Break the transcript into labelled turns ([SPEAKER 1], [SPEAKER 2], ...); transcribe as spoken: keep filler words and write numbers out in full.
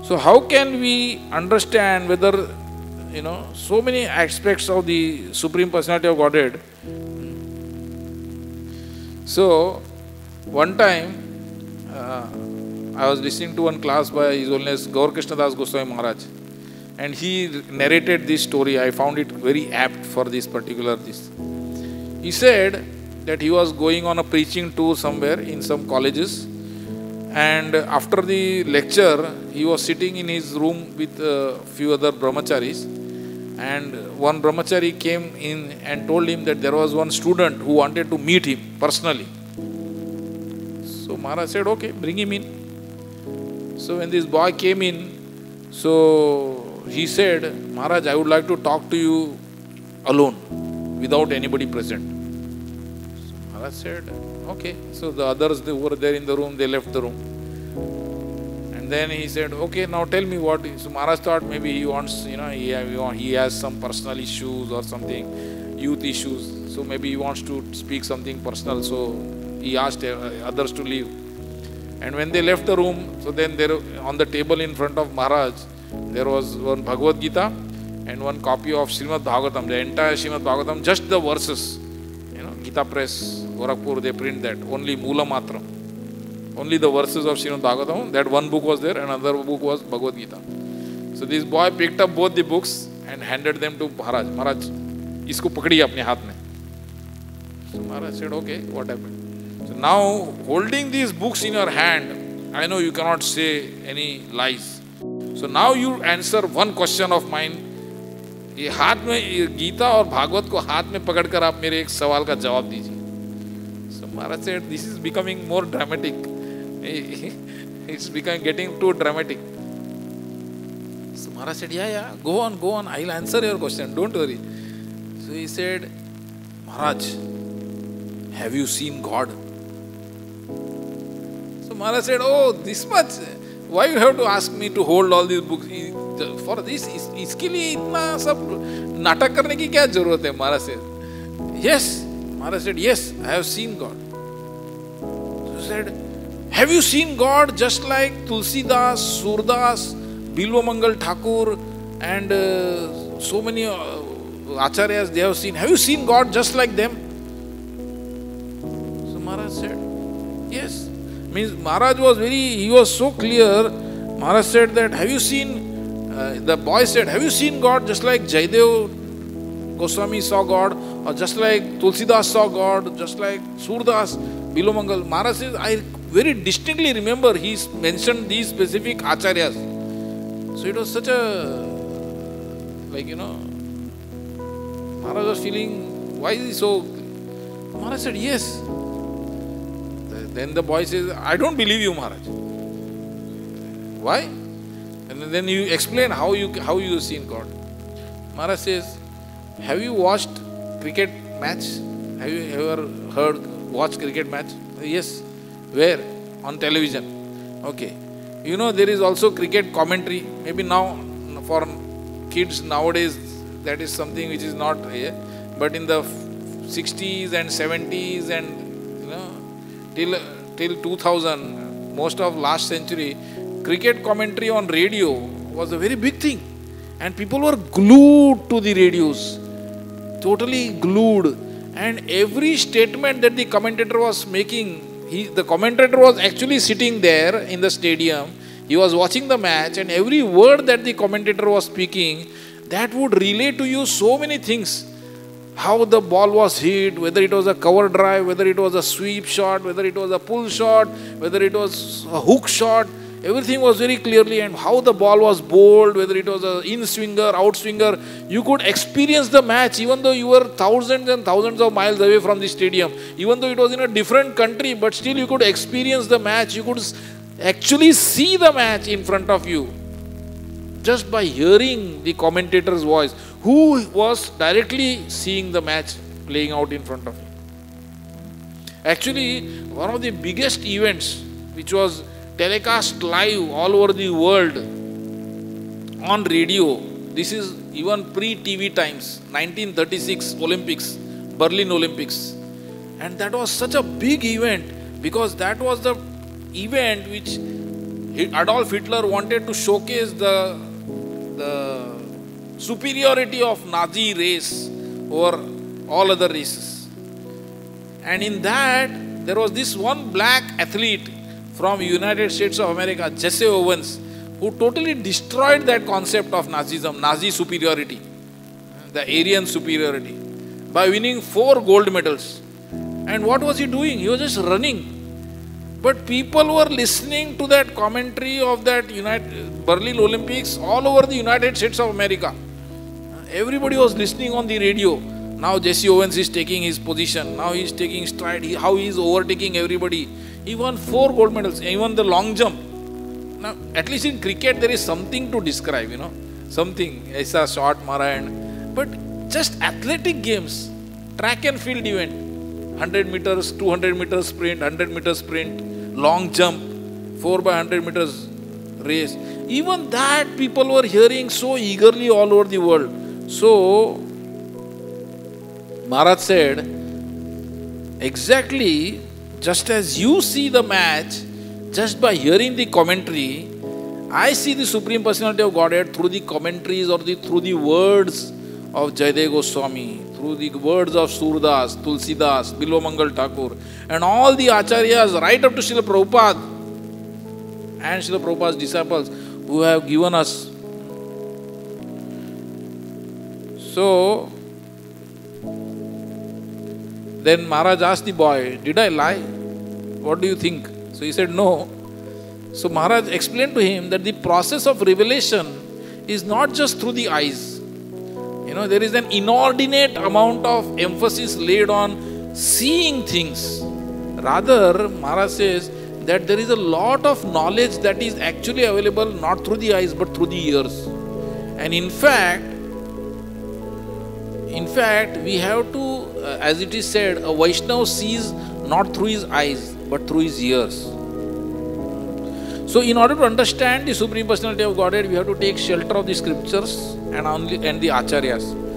[SPEAKER 1] So how can we understand whether, you know, so many aspects of the Supreme Personality of Godhead? So, one time, uh, I was listening to one class by His Holiness Gaur Krishna Das Goswami Maharaj, and he narrated this story. I found it very apt for this particular this. He said that he was going on a preaching tour somewhere in some colleges, and after the lecture, he was sitting in his room with a few other brahmacharis, and one brahmachari came in and told him that there was one student who wanted to meet him personally. So Maharaj said, okay, bring him in. So when this boy came in, so he said, Maharaj, I would like to talk to you alone, without anybody present. So Maharaj said, okay. So the others who were there in the room, they left the room. And then he said, okay, now tell me what. So Maharaj thought maybe he wants, you know, he, he has some personal issues or something, youth issues. So maybe he wants to speak something personal. So he asked others to leave. And when they left the room, so then there on the table in front of Maharaj, there was one Bhagavad Gita and one copy of Srimad Bhagavatam, the entire Srimad Bhagavatam, just the verses. You know, Gita Press, Gorakhpur, they print that, only Mula Matram. Only the verses of Srimad Bhagavatam, that one book was there, another book was Bhagavad Gita. So this boy picked up both the books and handed them to Maharaj. Maharaj, isko pakdiye apne haath mein. So Maharaj said, okay, what happened? So now, holding these books in your hand, I know you cannot say any lies. So now you answer one question of mine. ये हाथ में गीता और भागवत को हाथ में पकड़कर आप मेरे एक सवाल का जवाब दीजिए. So Maharaj said, this is becoming more dramatic. It's becoming getting too dramatic. So Maharaj said, yeah, yeah, go on, go on. I'll answer your question. Don't worry. So he said, Maharaj, have you seen God? So Maharaj said, oh, this much. Why you have to ask me to hold all these books? For this, इसके लिए इतना सब नाटक करने की क्या जरूरत है? Maharaj said, yes. Maharaj said, yes, I have seen God. So he said, have you seen God just like Tulsidas, Surdas, Bilvamangal Thakur, and uh, so many uh, acharyas they have seen? Have you seen God just like them? So Maharaj said, yes. Means Maharaj was very, he was so clear. Maharaj said that, have you seen, uh, the boy said, have you seen God just like Jaidev Goswami saw God, or just like Tulsidas saw God, just like Surdas, Bilomangal? Maharaj says, I very distinctly remember he mentioned these specific acharyas. So it was such a, like, you know, Maharaj was feeling, why is he so? Maharaj said, yes. Then the boy says, I don't believe you, Maharaj. Why? And then you explain how you how you seen God. Maharaj says, have you watched cricket match? Have you ever heard, watched cricket match? Yes. Where? On television. Okay. You know, there is also cricket commentary. Maybe now, for kids nowadays, that is something which is not here. But in the sixties and seventies and, you know, till, till two thousand, most of last century, cricket commentary on radio was a very big thing. And people were glued to the radios. Totally glued. And every statement that the commentator was making, he, the commentator was actually sitting there in the stadium. He was watching the match, and every word that the commentator was speaking, that would relate to you so many things. How the ball was hit, whether it was a cover drive, whether it was a sweep shot, whether it was a pull shot, whether it was a hook shot. Everything was very clearly, and how the ball was bowled, whether it was an in-swinger, out-swinger. You could experience the match even though you were thousands and thousands of miles away from the stadium. Even though it was in a different country, but still you could experience the match. You could actually see the match in front of you just by hearing the commentator's voice, who was directly seeing the match playing out in front of you. Actually, one of the biggest events which was telecast live all over the world on radio, this is even pre-T V times, nineteen thirty-six Olympics, Berlin Olympics. And that was such a big event because that was the event which Adolf Hitler wanted to showcase the, the superiority of Nazi race over all other races. And in that, there was this one black athlete from United States of America, Jesse Owens, who totally destroyed that concept of Nazism, Nazi superiority, the Aryan superiority, by winning four gold medals. And what was he doing? He was just running. But people were listening to that commentary of that United, Berlin Olympics all over the United States of America. Everybody was listening on the radio. Now Jesse Owens is taking his position. Now he is taking stride. He, how he is overtaking everybody. He won four gold medals, even the long jump. Now, at least in cricket, there is something to describe, you know. Something. Aisa shot mara and... But just athletic games, track and field event, one hundred meters, two hundred meters sprint, one hundred meters sprint, long jump, four by one hundred meters race. Even that people were hearing so eagerly all over the world. So, Maharaj said, exactly just as you see the match, just by hearing the commentary, I see the Supreme Personality of Godhead through the commentaries or the, through the words of Jayadeva Goswami, through the words of Surdas, Tulsidas, Bilvamangal Thakur, and all the Acharyas right up to Srila Prabhupada and Srila Prabhupada's disciples who have given us. So, then Maharaj asked the boy, did I lie? What do you think? So he said, no. So Maharaj explained to him that the process of revelation is not just through the eyes. You know, there is an inordinate amount of emphasis laid on seeing things. Rather, Maharaj says that there is a lot of knowledge that is actually available not through the eyes but through the ears. And in fact, in fact, we have to, uh, as it is said, a Vaishnava sees not through his eyes but through his ears. So in order to understand the Supreme Personality of Godhead, we have to take shelter of the scriptures and only and the Acharyas.